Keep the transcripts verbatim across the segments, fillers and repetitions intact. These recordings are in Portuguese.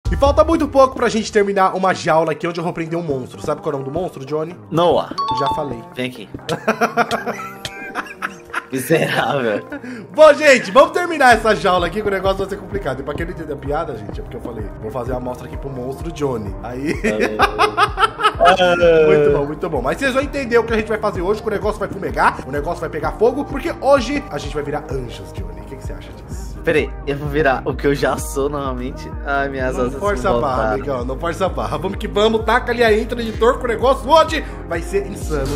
E falta muito pouco pra gente terminar uma jaula aqui onde eu vou prender um monstro. Sabe qual é o nome do monstro, Johnny? Noah. Já falei. Vem aqui. Miserável. Bom, gente, vamos terminar essa jaula aqui que o negócio vai ser complicado. E pra quem não entendeu a piada, gente, é porque eu falei, vou fazer a amostra aqui pro monstro Johnny. Aí... muito bom, muito bom. Mas vocês vão entender o que a gente vai fazer hoje, que o negócio vai fumegar, o negócio vai pegar fogo, porque hoje a gente vai virar anjos, Johnny. O que, que você acha disso? Peraí, eu vou virar o que eu já sou normalmente. Ai, minhas Não asas força a barra, amigão, não força a barra. Vamos que vamos, taca ali a intro, editor, que o negócio hoje vai ser insano.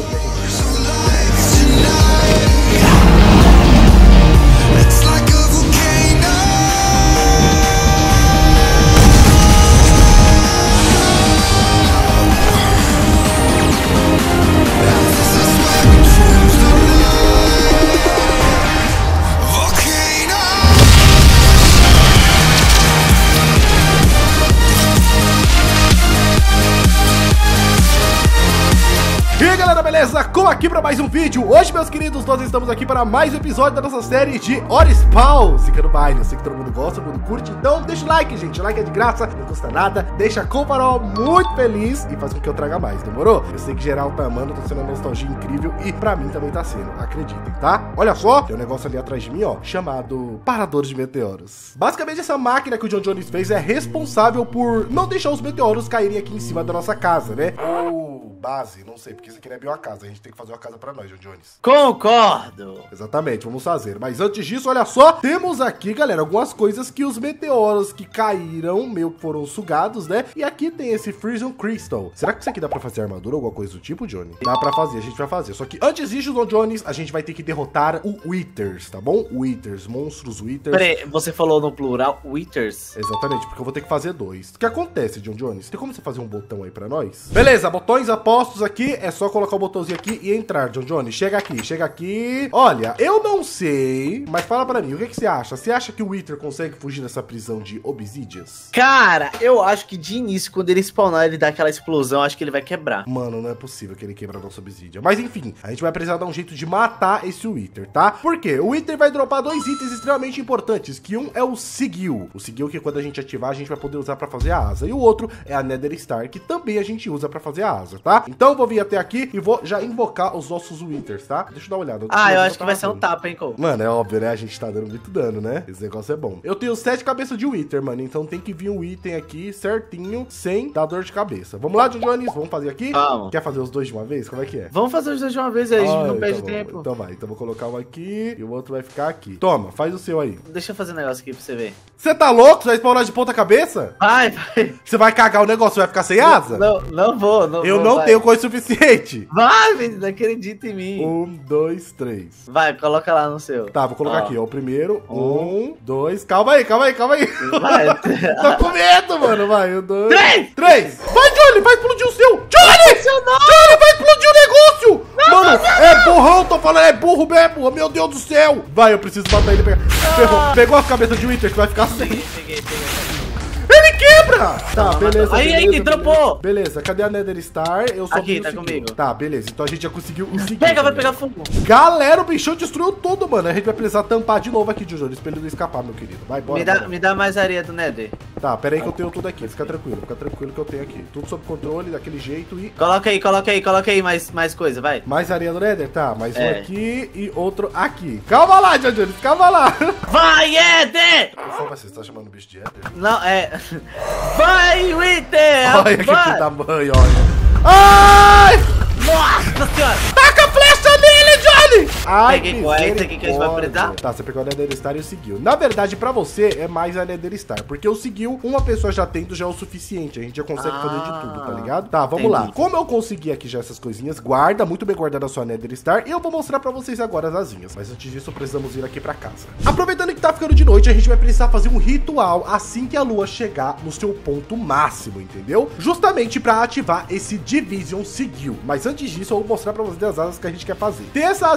E aí, galera, beleza? Como aqui para mais um vídeo. Hoje, meus queridos, nós estamos aqui para mais um episódio da nossa série de Orispawn. Fica no baile, eu sei que todo mundo gosta, todo mundo curte. Então deixa o like, gente, o like é de graça, não custa nada. Deixa a Comparol muito feliz e faz com que eu traga mais, demorou? Eu sei que geral tá amando, tá sendo uma nostalgia incrível e pra mim também tá sendo, acreditem, tá? Olha só, tem um negócio ali atrás de mim, ó, chamado Parador de Meteoros. Basicamente, essa máquina que o John Jones fez é responsável por não deixar os meteoros caírem aqui em cima da nossa casa, né? Ou base, não sei, porque isso aqui não é bem uma casa, a gente tem que fazer uma casa pra nós, John Jones. Concordo. Exatamente, vamos fazer. Mas antes disso, olha só, temos aqui, galera, algumas coisas que os meteoros que caíram, meio que foram sugados, né? E aqui tem esse Freezing Crystal. Será que isso aqui dá pra fazer armadura ou alguma coisa do tipo, Johnny? Dá pra fazer, a gente vai fazer. Só que antes disso, John Jones, a gente vai ter que derrotar o Withers, tá bom? Withers, monstros Withers. Peraí, você falou no plural Withers? Exatamente, porque eu vou ter que fazer dois. O que acontece, John Jones? Tem como você fazer um botão aí pra nós? Beleza, botões apostos aqui, é só colocar o botãozinho aqui e entrar, John Jones. Chega aqui, chega aqui. Olha, eu não sei, mas fala pra mim, o que, que você acha? Você acha que o Wither consegue fugir dessa prisão de Obsidians? Cara, eu acho que de início, quando ele spawnar, ele dá aquela explosão, acho que ele vai quebrar. Mano, não é possível que ele quebra a nossa Obsidian. Mas enfim, a gente vai precisar dar um jeito de matar esse Wither, tá? Por quê? O Wither vai dropar dois itens extremamente importantes, que um é o Sigil. O Sigil que quando a gente ativar, a gente vai poder usar pra fazer a asa. E o outro é a Nether Star, que também a gente usa pra fazer a asa, tá? Então eu vou vir até aqui e vou já invocar os nossos Withers, tá? Deixa eu dar uma olhada. Ah, eu acho que vai ser um tapa, hein, Cole? Mano, é óbvio, né? A gente tá dando muito dano, né? Esse negócio é bom. Eu tenho sete cabeças de Wither, mano. Então tem que vir um item aqui certinho, sem dar dor de cabeça. Vamos lá, John Jones. Vamos fazer aqui? Vamos. Quer fazer os dois de uma vez? Como é que é? Vamos fazer os dois de uma vez aí, a gente Ah, não perde então tempo. Bom. Então vai. Então vou colocar um aqui e o outro vai ficar aqui. Toma, faz o seu aí. Deixa eu fazer um negócio aqui pra você ver. Você tá louco? Você vai spawnar de ponta cabeça? Vai, vai. Você vai cagar o negócio, vai ficar sem asa? Não, não vou, não Eu vou, não vai. tenho coisa suficiente. Vai, menino, acredita em mim. Um, dois, três. Vai, coloca lá no seu. Tá, vou colocar Ó. aqui, ó. O primeiro. Um, dois. Calma aí, calma aí, calma aí. Vai. Tô com medo, mano. Vai, um, dois. Três! Três! Vai, Johnny, vai explodir o seu! Johnny! Johnny, vai explodir o negócio! Mano, é burrão, tô falando, é burro mesmo. Meu Deus do céu! Vai, eu preciso matar ele. Pegar. Ferrou. Pegou a cabeça de Wither que vai ficar sem. Peguei, peguei, peguei. Ele quebra! Tá, Não, beleza. aí, beleza, aí, beleza. dropou. Beleza, cadê a Nether Star? Eu só Aqui, vi o tá seguinte. comigo. Tá, beleza. Então a gente já conseguiu o seguinte. Pega, vai né? pegar fogo. Galera, o bichão destruiu tudo, mano. A gente vai precisar tampar de novo aqui, Jojo, pra ele não escapar, meu querido. Vai, bora. Me dá, bora. me dá mais areia do Nether. Tá, pera aí que eu tenho tudo aqui. Fica tranquilo, fica tranquilo que eu tenho aqui. Tudo sob controle, daquele jeito e... Coloca aí, coloca aí, coloca aí mais, mais coisa, vai. Mais areia do Nether? Tá, mais um É. aqui e outro aqui. Calma lá, Jojo, calma lá. Vai, Eder! Qual vai ser? Você tá chamando o bicho de Nether? Não, é... Vai, Wither! Olha que vai. tamanho, olha. Ai! Nossa senhora! Taca a flecha nele, Johnny! Ai, Peguei qual é esse aqui que a gente vai misericórdia. precisar? Tá, você pegou a Nether Star e o Sigil. Na verdade, pra você, é mais a Nether Star. Porque o Sigil, uma pessoa já tendo já é o suficiente. A gente já consegue Ah, fazer de tudo, tá ligado? Tá, vamos entendi. lá. Como eu consegui aqui já essas coisinhas, guarda, muito bem guardada a sua Nether Star. E eu vou mostrar pra vocês agora as asinhas. Mas antes disso, precisamos vir aqui pra casa. Aproveitando que tá ficando de noite, a gente vai precisar fazer um ritual assim que a lua chegar no seu ponto máximo, entendeu? Justamente pra ativar esse Division Sigil. Mas antes disso, eu vou mostrar pra vocês as asas que a gente quer fazer. Tem essa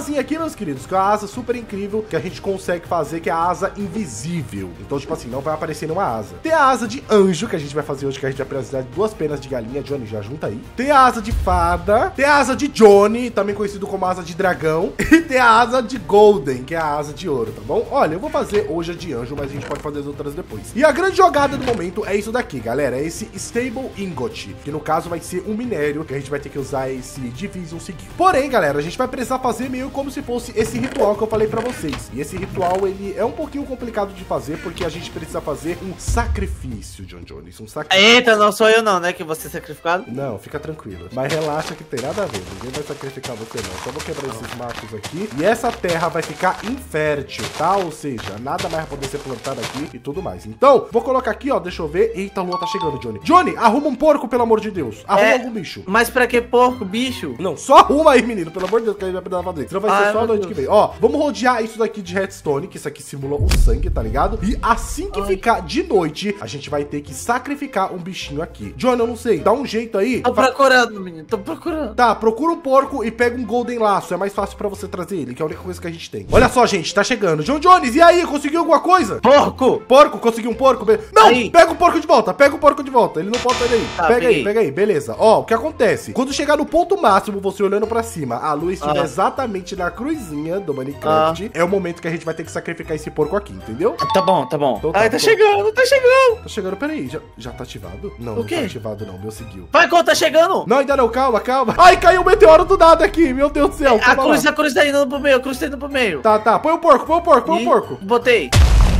asinha aqui, meus queridos, que é uma asa super incrível que a gente consegue fazer, que é a asa invisível. Então, tipo assim, não vai aparecer nenhuma asa. Tem a asa de anjo, que a gente vai fazer hoje, que a gente vai precisar de duas penas de galinha. Johnny, já junta aí. Tem a asa de fada. Tem a asa de Johnny, também conhecido como asa de dragão. E tem a asa de Golden, que é a asa de ouro, tá bom? Olha, eu vou fazer hoje a de anjo, mas a gente pode fazer as outras depois. E a grande jogada do momento é isso daqui, galera. É esse Stable Ingot, que no caso vai ser um minério, que a gente vai ter que usar esse Division Sigil. Porém, galera, a gente vai precisar fazer meio como se fosse esse ritual que eu falei pra vocês. E esse ritual, ele é um pouquinho complicado de fazer, porque a gente precisa fazer um sacrifício, John Jones. Um sacrifício. Eita, não sou eu não, né, que você é sacrificado? Não, fica tranquilo. Mas relaxa que tem nada a ver. Ninguém vai sacrificar você, não. Só vou quebrar esses marcos aqui. E essa terra vai ficar infértil, tá? Ou seja, nada mais vai poder ser plantado aqui e tudo mais. Então, vou colocar aqui, ó. Deixa eu ver. Eita, a lua tá chegando, Johnny. Johnny, arruma um porco, pelo amor de Deus. Arruma É, algum bicho. Mas pra que porco, bicho? Não, só arruma aí, menino. Pelo amor de Deus, que a gente vai precisar fazer. Senão vai ser Ai, só a meu noite Deus. que vem. Ó, vamos rodear isso daqui de redstone, que isso aqui simula o sangue, tá ligado? E assim que Ai. ficar de noite, a gente vai ter que sacrificar um bichinho aqui. Johnny, eu não sei. Dá um jeito aí. Tô Fa- procurando, menino, tô procurando. Tá, procura um porco e pega um golden laço. É mais fácil pra você trazer ele, que é a única coisa que a gente tem. Olha só, gente, tá chegando. John Jones, e aí? Conseguiu alguma coisa? Porco! Porco, conseguiu um porco? Be- Não, Aí. pega o porco de volta, pega o porco de volta. Ele não pode sair daí. Tá, pega aí, peguei. pega aí, beleza. Ó, o que acontece? Quando chegar no ponto máximo, você olhando pra cima, a lua estiver Ah. exatamente na cruzinha do Minecraft, é o momento que a gente vai ter que sacrificar esse porco aqui, entendeu? Tá bom, tá bom. Então tá, Ai, tá tô- chegando, tá chegando. Tá chegando, peraí, já, já tá ativado? Não, O não quê? tá ativado não, meu seguiu. Vai, quando tá chegando? Não, ainda não, calma, calma. Ai, caiu um meteoro do nada aqui, meu Deus do céu. A calma cruz, lá. a cruz tá indo pro meio, a cruz tá indo pro meio. Tá, tá, põe o porco, põe o porco, põe o Ih, porco. Botei.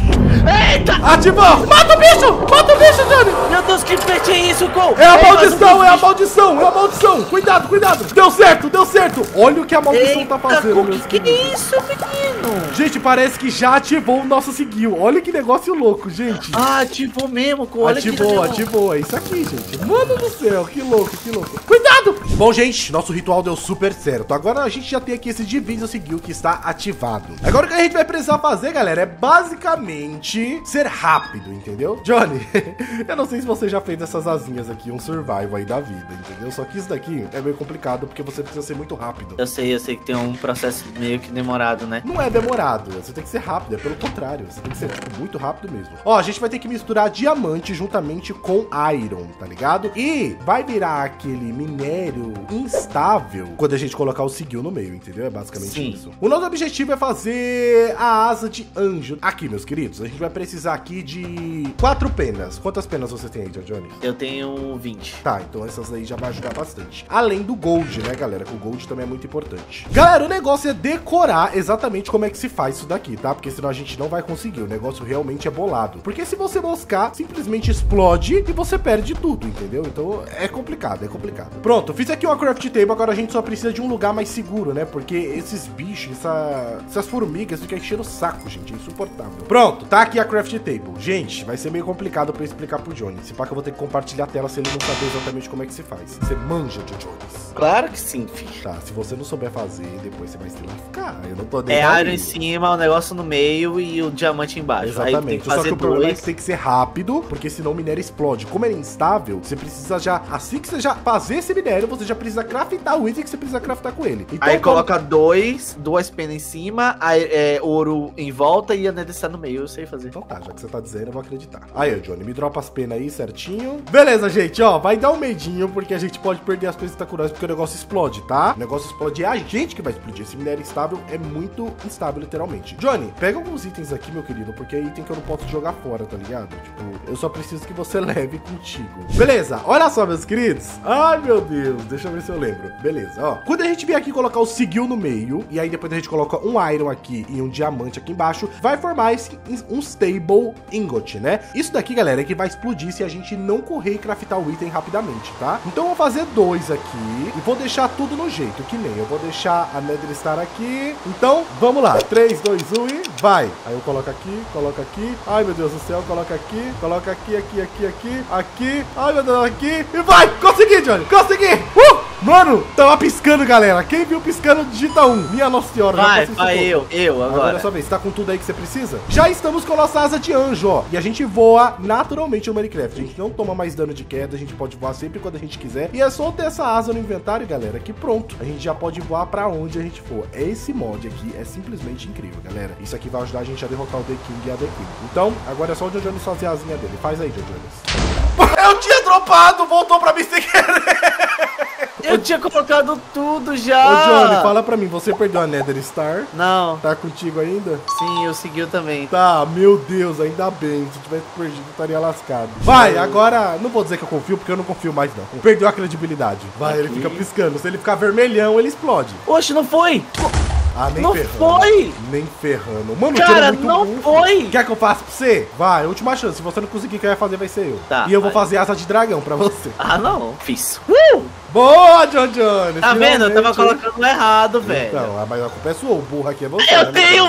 Eita! Ativou! Mata o bicho! Mata o bicho, Johnny! Meu Deus, que pet é isso, Cole? É a Ei, maldição, mas é a bicho- maldição, é a maldição! Cuidado, cuidado! Deu certo, deu certo! Olha o que a maldição tá fazendo, Cole, meus que que queridos. é isso, menino? Gente, parece que já ativou o nosso seguil. Olha que negócio louco, gente. Ah, ativou mesmo, Cole. Olha que Ativou, legal. ativou. É isso aqui, gente. Mano do céu, que louco, que louco. Cuidado! Bom, gente, nosso ritual deu super certo. Agora a gente já tem aqui esse Division Sigil que está ativado. Agora o que a gente vai precisar fazer, galera, é basicamente ser rápido, entendeu? Johnny, eu não sei se você já fez essas asinhas aqui, um survival aí da vida, entendeu? Só que isso daqui é meio complicado porque você precisa ser muito rápido. Eu sei, eu sei que tem um processo meio que demorado, né? Não é demorado, você tem que ser rápido, é pelo contrário, você tem que ser, tipo, muito rápido mesmo. Ó, a gente vai ter que misturar diamante juntamente com iron, tá ligado? E vai virar aquele minério instável quando a gente colocar o sigil no meio, entendeu? É basicamente Sim. isso. O nosso objetivo é fazer a asa de anjo. Aqui, meus queridos, a gente vai precisar aqui de quatro penas. Quantas penas você tem aí, Johnny? Eu tenho vinte. Tá, então essas aí já vai ajudar bastante. Além do gold, né, galera? Que o gold também é muito importante. Galera, o negócio é decorar exatamente como é que se faz isso daqui, tá? Porque senão a gente não vai conseguir. O negócio realmente é bolado. Porque se você moscar, simplesmente explode e você perde tudo, entendeu? Então é complicado, é complicado. Pronto, fiz aqui uma craft table. Agora a gente só precisa de um lugar mais seguro, né? Porque esses bichos, essa... essas formigas ficam enchendo o saco, gente. É insuportável. Pronto, tá aqui a craft table. Gente, vai ser meio complicado pra eu explicar pro Johnny. Se pá que eu vou ter que compartilhar a tela se ele não saber exatamente como é que se faz. Você manja de Jones. Claro que sim, filho. Tá, se você não souber fazer, depois você vai se lascar. Eu não tô nem É aí. iron em cima, o negócio no meio e o diamante embaixo. Aí tem Exatamente. que Só que fazer o problema é dois. que tem que ser rápido, porque senão o minério explode. Como ele é instável, você precisa já, assim que você já fazer esse minério, você já precisa craftar o item que você precisa craftar com ele. Então, Aí como- coloca dois, duas penas em cima, aí, é, ouro em volta e a neta está no meio. Eu sei fazer. Então tá, já que você tá dizendo, eu vou acreditar. Aí, ó, Johnny, me dropa as penas aí certinho. Beleza, gente, ó, vai dar um medinho, porque a gente pode perder as penas que tá com nós, porque o negócio explode, tá? O negócio explode, é a gente que vai explodir. Esse minério instável é muito instável, literalmente. Johnny, pega alguns itens aqui, meu querido, porque é item que eu não posso jogar fora, tá ligado? Tipo, eu só preciso que você leve contigo. Beleza, olha só, meus queridos. Ai, meu Deus, deixa eu ver se eu lembro. Beleza, ó. Quando a gente vier aqui colocar o sigil no meio, e aí depois a gente coloca um iron aqui e um diamante aqui embaixo, vai formar esse, um stable ingot, né? Isso daqui, galera, é que vai explodir se a gente não correr e craftar o item rapidamente, tá? Então eu vou fazer dois aqui e vou deixar tudo no jeito, que nem eu vou deixar a Nether Star aqui. Então, vamos lá. três, dois, um e vai. Aí eu coloco aqui, coloco aqui. Ai, meu Deus do céu, coloca aqui, coloca aqui, aqui, aqui, aqui, aqui. Ai, meu Deus, aqui. E vai! Consegui, Johnny! Consegui! Uh! Mano, tava piscando, galera. Quem viu piscando, digita um. Minha nossa senhora. Vai, vai eu, eu agora. Agora é sua vez. Você tá com tudo aí que você precisa? Já estamos com a nossa asa de anjo, ó. E a gente voa naturalmente no Minecraft. A gente não toma mais dano de queda. A gente pode voar sempre quando a gente quiser. E é só ter essa asa no inventário, galera, que pronto. A gente já pode voar pra onde a gente for. Esse mod aqui é simplesmente incrível, galera. Isso aqui vai ajudar a gente a derrotar o The King e a The Queen. Então, agora é só o John Jones fazer a asinha dele. Faz aí, John Jones. Eu tinha dropado, voltou pra mim sem querer. Eu tinha colocado tudo já. Ô, Johnny, fala pra mim, você perdeu a Nether Star? Não. Tá contigo ainda? Sim, eu segui também. Tá, meu Deus, ainda bem. Se tivesse perdido, eu estaria lascado. Vai, agora, não vou dizer que eu confio, porque eu não confio mais, não. Perdeu a credibilidade. Vai, aqui. Ele fica piscando. Se ele ficar vermelhão, ele explode. Oxe, não foi. Ah, nem não ferrando. foi! Nem ferrando. Mano, cara, não burro. Foi! Quer que eu faça pra você? Vai, última chance. Se você não conseguir, quem vai fazer vai ser eu. Tá, e eu vai. vou fazer asa de dragão pra você. Ah, não. Fiz. Uh! Boa, John Jones! Tá vendo? Eu tava colocando errado, velho. Então, mas a culpa é sua. O burro aqui é você. Eu né, tenho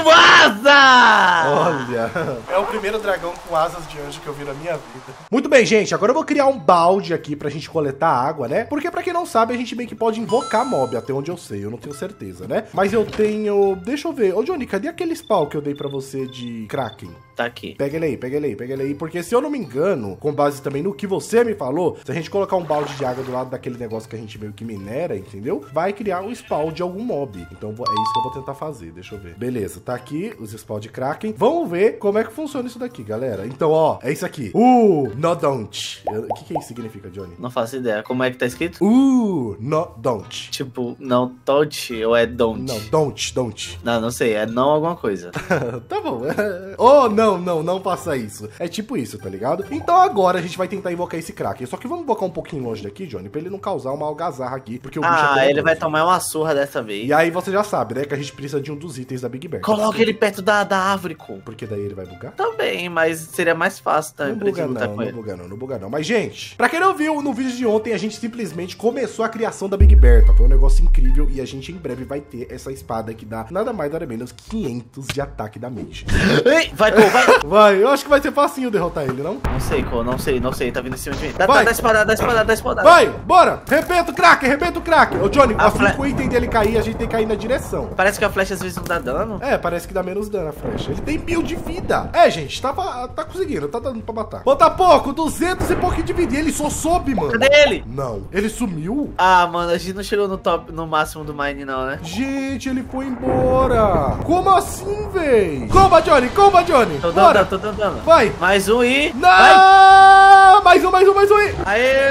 asa! Olha. É o primeiro dragão com asas de anjo que eu vi na minha vida. Muito bem, gente. Agora eu vou criar um balde aqui pra gente coletar água, né? Porque pra quem não sabe, a gente meio que pode invocar mob, até onde eu sei. Eu não tenho certeza, né? Mas eu tenho... Deixa eu ver. Ô, Johnny, cadê aquele spawn que eu dei pra você de Kraken? Tá aqui. Pega ele aí, pega ele aí, pega ele aí. Porque se eu não me engano, com base também no que você me falou, se a gente colocar um balde de água do lado daquele negócio que a gente meio que minera, entendeu? Vai criar um spawn de algum mob. Então é isso que eu vou tentar fazer. Deixa eu ver. Beleza, tá aqui os spawn de Kraken. Vamos ver como é que funciona isso daqui, galera. Então, ó, é isso aqui. Uh, no don't. O que que isso significa, Johnny? Não faço ideia. Como é que tá escrito? Uh, no don't. Tipo, não don't ou é don't? Não, don't, don't. Não, não sei. É não alguma coisa. Tá bom. Oh, não, não, não faça isso. É tipo isso, tá ligado? Então agora a gente vai tentar invocar esse Kraken. Só que vamos invocar um pouquinho longe daqui, Johnny, pra ele não causar uma algazarra aqui. Porque o bicho ah, é ele vai tomar uma surra dessa vez. E aí você já sabe, né? Que a gente precisa de um dos itens da Big Bear. Coloca ele perto da, da árvore, com. Porque daí ele vai bugar? Também, mas seria mais fácil também. Não buga não, não buga não, não buga não. Mas, gente, pra quem não viu, no vídeo de ontem a gente simplesmente começou a criação da Big Bear, tá? Foi um negócio incrível e a gente em breve vai ter essa espada que dá nada mais, nada menos quinhentos de ataque da Mage. Ei, vai, pô, vai. Vai, eu acho que vai ser facinho derrotar ele, não? Não sei, Cô, não sei, não sei, tá vindo em cima de mim. Dá, vai. Dá, dá espadada, dá espadada, dá espadada. Vai, bora! Arrebenta o Kraken, arrebenta o Kraken. Ô, Johnny, A assim fle... que o item dele cair, a gente tem que cair na direção. Parece que a flecha às vezes não dá dano. É, parece que dá menos dano a flecha. Ele tem mil de vida. É, gente, tá, tá conseguindo, tá dando pra matar. Falta pouco, duzentos e pouquinho de vida. E ele só sobe, mano. Cadê ele? Não, ele sumiu? Ah, mano, a gente não chegou no top, no máximo do mine não, né? Gente, ele foi embora. Como assim, véi? Comba, Johnny, comba, Johnny. Tô Bora. dando, tô dando. Vai. Mais um e... Não! Vai. Mais um, mais um, mais um e...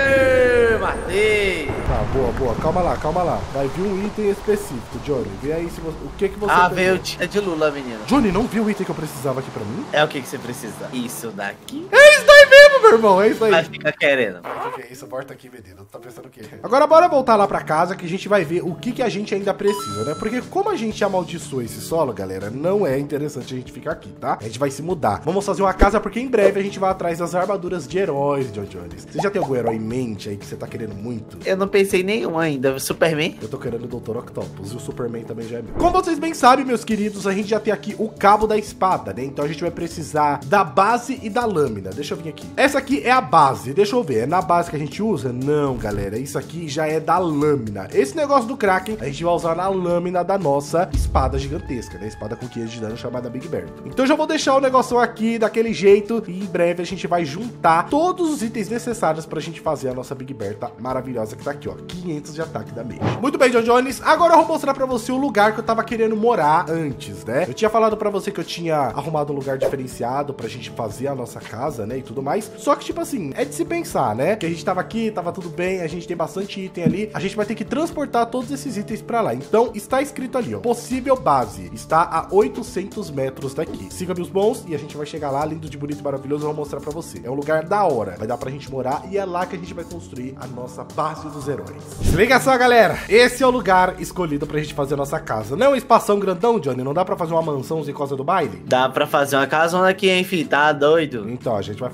Aê, matei. Tá, boa, boa. Calma lá, calma lá. Vai vir um item específico, Johnny. Vê aí se você... o que que você... Ah, veio é de Lula, menino. Johnny, não viu o item que eu precisava aqui pra mim? É o que que você precisa? Isso daqui. É isso daí mesmo, meu irmão. É isso aí. Vai ficar querendo. O que é isso? Volta aqui, menino. Tá pensando o quê? Agora bora voltar lá pra casa que a gente vai ver o que que a gente ainda precisa, né? Porque como a gente amaldiçoou esse solo, galera, não é interessante a gente ficar aqui, tá? A gente vai se mudar. Vamos fazer uma casa porque em breve a gente vai atrás das armaduras de heróis, John Jones. Você já tem algum herói em mente aí que você tá querendo muito? Eu não pensei em nenhum ainda. Superman? Eu tô querendo o doutor Octopus e o Superman também já é meu. Como vocês bem sabem, meus queridos, a gente já tem aqui o cabo da espada, né? Então a gente vai precisar da base e da lâmina. Deixa eu vir aqui. Essa aqui é a base. Deixa eu ver. É na base que a gente usa? Não, galera. Isso aqui já é da lâmina. Esse negócio do Kraken, a gente vai usar na lâmina da nossa espada gigantesca, né? Espada com queijo de dano chamada Big Bear. Então já vou deixar o negócio aqui daquele jeito e em breve a gente vai juntar todos os itens necessários pra gente fazer a nossa Big Bear tá maravilhosa que tá aqui, ó. quinhentos de ataque da Mage. Muito bem, John Jones. Agora eu vou mostrar pra você o lugar que eu tava querendo morar antes, né? Eu tinha falado pra você que eu tinha arrumado um lugar diferenciado pra gente fazer a nossa casa, né? E tudo mais. Só que, tipo assim, é de se pensar, né? Que a gente tava aqui, tava tudo bem, a gente tem bastante item ali. A gente vai ter que transportar todos esses itens pra lá. Então, está escrito ali, ó. Possível base. Está a oitocentos metros daqui. Siga meus bons e a gente vai chegar lá, lindo de bonito e maravilhoso. Eu vou mostrar pra você. É um lugar da hora. Vai dar pra gente morar e é lá que a gente vai construir a nossa base dos heróis. Se liga só, galera. Esse é o lugar escolhido pra gente fazer a nossa casa. Não é um espação grandão, Johnny? Não dá pra fazer uma mansão sem coisa do baile? Dá pra fazer uma casona aqui, hein, filho? Tá doido? Então, a gente vai fazer uma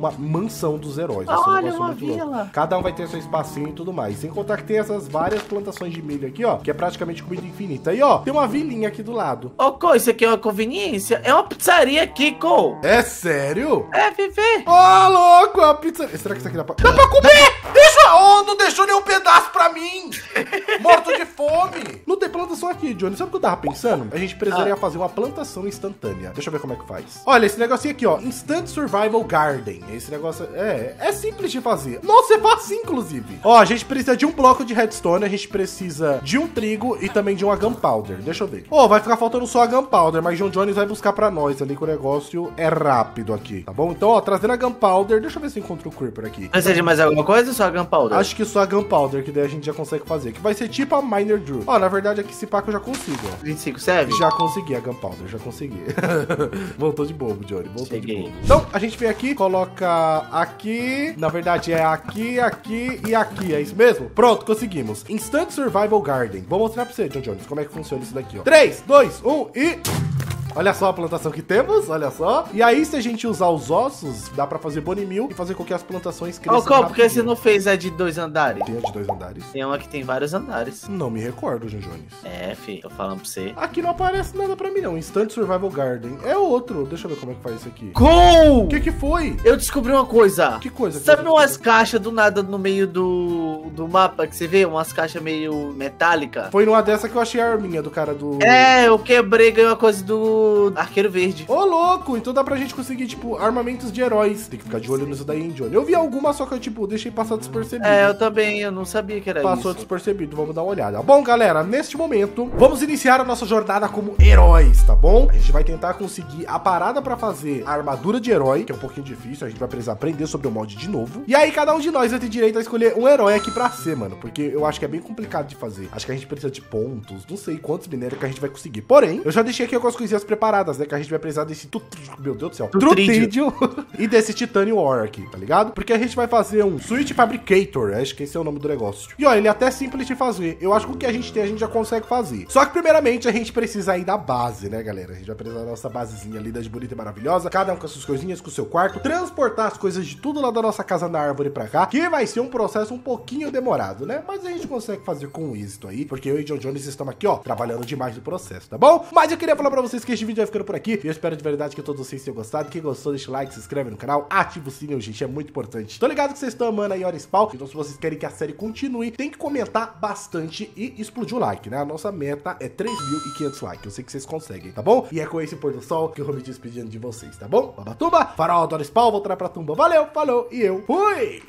uma mansão dos heróis. Vai ser um Olha, negócio uma muito louco. vila. Cada um vai ter seu espacinho e tudo mais. Sem contar que tem essas várias plantações de milho aqui, ó, que é praticamente comida infinita. E, ó, tem uma vilinha aqui do lado. Ô, Co, isso aqui é uma conveniência. É uma pizzaria aqui, Co. É sério? É, viver. Ó, louco, a pizza... Será que isso aqui dá pra... Dá pra comer? Deixa... Oh, não deixou nenhum pedaço pra mim. Morto de fome. Não tem plantação aqui, Johnny. Sabe o que eu tava pensando? A gente precisaria Ah. fazer uma plantação instantânea. Deixa eu ver como é que faz. Olha, esse negocinho aqui, ó. Instant Survival Garden. Esse negócio é... É simples de fazer. Nossa, é fácil, inclusive. Ó, a gente precisa de um bloco de redstone. A gente precisa de um trigo e também de uma gunpowder. Deixa eu ver. Ó, vai ficar faltando só a gunpowder, mas John Jones vai buscar pra nós ali, que o negócio é rápido aqui, tá bom? Então, ó, trazendo a gunpowder. Deixa eu ver se eu encontro o creeper aqui. Precisa de mais alguma coisa ou só a gunpowder? Acho que só a gunpowder, que daí a gente já consegue fazer. Que vai ser tipo a miner drill. Ó, na verdade aqui esse pack eu já consigo, ó. vinte e cinco serve? Já consegui a gunpowder, já consegui. Voltou de bobo, Johnny. Voltou Cheguei. de bobo. Então, a gente vem aqui, coloca aqui. Na verdade é aqui, aqui e aqui. É isso mesmo? Pronto, conseguimos. Instant Survival Garden. Vou mostrar pra você, John Jones, como é que funciona isso daqui, ó. três, dois, um e... Olha só a plantação que temos, olha só. E aí, se a gente usar os ossos, dá pra fazer bone meal e fazer com que as plantações cresçam Ô, Co, por que rapidinho. você não fez a de dois andares? Tem a de dois andares? Tem uma que tem vários andares. Não me recordo, John Jones. É, fi, tô falando pra você. Aqui não aparece nada pra mim, não. Instant Survival Garden. É outro. Deixa eu ver como é que faz isso aqui. Co! O que que foi? Eu descobri uma coisa. Que coisa? Sabe que umas caixas do nada no meio do, do mapa que você vê? Umas caixas meio metálicas? Foi numa dessa que eu achei a arminha do cara do... É, eu quebrei, ganhei uma coisa do Arqueiro Verde. Ô, louco! Então dá pra gente conseguir, tipo, armamentos de heróis. Tem que ficar de olho nisso daí, hein, Johnny? Eu vi alguma, só que eu, tipo, deixei passar despercebido. É, eu também, eu não sabia que era Passou isso. despercebido, vamos dar uma olhada. Bom, galera, neste momento, vamos iniciar a nossa jornada como heróis, tá bom? A gente vai tentar conseguir a parada pra fazer a armadura de herói, que é um pouquinho difícil, a gente vai precisar aprender sobre o mod de novo. E aí, cada um de nós vai ter direito a escolher um herói aqui pra ser, mano, porque eu acho que é bem complicado de fazer. Acho que a gente precisa de pontos, não sei quantos minérios que a gente vai conseguir. Porém, eu já deixei aqui algumas coisinhas preparadas, né, que a gente vai precisar desse... Tut... Meu Deus do céu. Trutrídeo. E desse Titanium Ore aqui, tá ligado? Porque a gente vai fazer um Switch Fabricator, acho que esse é o nome do negócio. E ó, ele é até simples de fazer. Eu acho que o que a gente tem, a gente já consegue fazer. Só que primeiramente a gente precisa aí da base, né, galera? A gente vai precisar da nossa basezinha ali, das bonita e maravilhosa. Cada um com as suas coisinhas, com o seu quarto. Transportar as coisas de tudo lá da nossa casa na árvore pra cá, que vai ser um processo um pouquinho demorado, né? Mas a gente consegue fazer com êxito aí, porque eu e John Jones estamos aqui, ó, trabalhando demais no processo, tá bom? Mas eu queria falar pra vocês que este vídeo vai ficando por aqui. E eu espero de verdade que todos vocês tenham gostado. Quem gostou, deixa o like, se inscreve no canal, ativa o sininho, gente, é muito importante. Tô ligado que vocês estão amando aí Orispawn, então se vocês querem que a série continue, tem que comentar bastante e explodir o like, né? A nossa meta é três mil e quinhentos likes, eu sei que vocês conseguem, tá bom? E é com esse pôr do sol que eu vou me despedindo de vocês, tá bom? Babatuba, farol do Orispawn, voltará pra tumba. Valeu, falou e eu fui!